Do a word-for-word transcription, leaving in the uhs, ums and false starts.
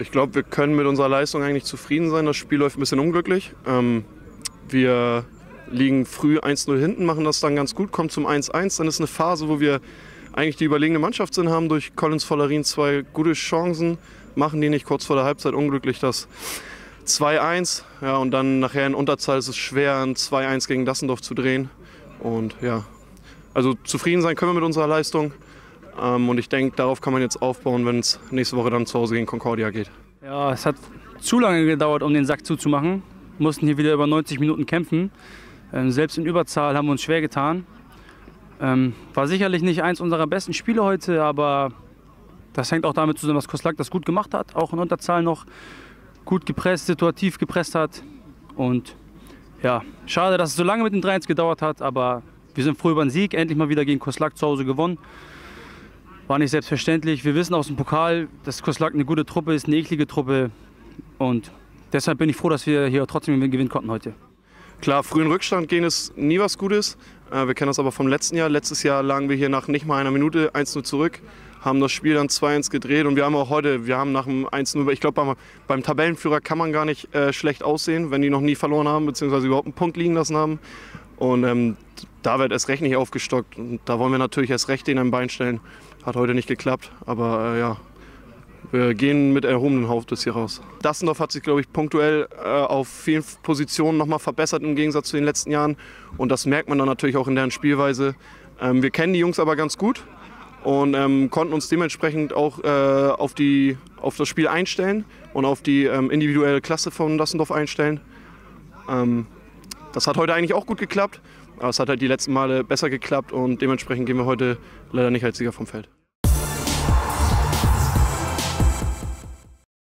Ich glaube, wir können mit unserer Leistung eigentlich zufrieden sein. Das Spiel läuft ein bisschen unglücklich. Ähm, wir liegen früh eins null hinten, machen das dann ganz gut, kommen zum eins eins. Dann ist eine Phase, wo wir eigentlich die überlegene Mannschaft sind, haben durch Collins Vollerin zwei gute Chancen, machen die nicht kurz vor der Halbzeit unglücklich das zwei eins. Ja, und dann nachher in Unterzahl ist es schwer, ein zwei eins gegen Dassendorf zu drehen. Und ja, also zufrieden sein können wir mit unserer Leistung. Ähm, und ich denke, darauf kann man jetzt aufbauen, wenn es nächste Woche dann zu Hause gegen Concordia geht. Ja, es hat zu lange gedauert, um den Sack zuzumachen. Wir mussten hier wieder über neunzig Minuten kämpfen. Ähm, selbst in Überzahl haben wir uns schwer getan. Ähm, war sicherlich nicht eins unserer besten Spiele heute, aber das hängt auch damit zusammen, dass Koslak das gut gemacht hat. Auch in Unterzahl noch gut gepresst, situativ gepresst hat. Und ja, schade, dass es so lange mit dem drei eins gedauert hat, aber wir sind froh über den Sieg. Endlich mal wieder gegen Koslak zu Hause gewonnen. War nicht selbstverständlich. Wir wissen aus dem Pokal, dass Koslak eine gute Truppe ist, eine eklige Truppe. Und deshalb bin ich froh, dass wir hier trotzdem gewinnen konnten heute. Klar, früh in Rückstand gehen ist nie was Gutes. Wir kennen das aber vom letzten Jahr. Letztes Jahr lagen wir hier nach nicht mal einer Minute eins null zurück, haben das Spiel dann zwei eins gedreht und wir haben auch heute, wir haben nach dem eins null, ich glaube beim, beim Tabellenführer kann man gar nicht äh, schlecht aussehen, wenn die noch nie verloren haben, beziehungsweise überhaupt einen Punkt liegen lassen haben. Und ähm, da wird erst recht nicht aufgestockt und da wollen wir natürlich erst recht den ein Bein stellen. Hat heute nicht geklappt, aber äh, ja. Wir gehen mit erhobenen Hauptes hier raus. Dassendorf hat sich, glaube ich, punktuell äh, auf vielen Positionen noch mal verbessert im Gegensatz zu den letzten Jahren. Und das merkt man dann natürlich auch in deren Spielweise. Ähm, wir kennen die Jungs aber ganz gut und ähm, konnten uns dementsprechend auch äh, auf, die, auf das Spiel einstellen und auf die ähm, individuelle Klasse von Dassendorf einstellen. Ähm, das hat heute eigentlich auch gut geklappt, aber es hat halt die letzten Male besser geklappt und dementsprechend gehen wir heute leider nicht als Sieger vom Feld.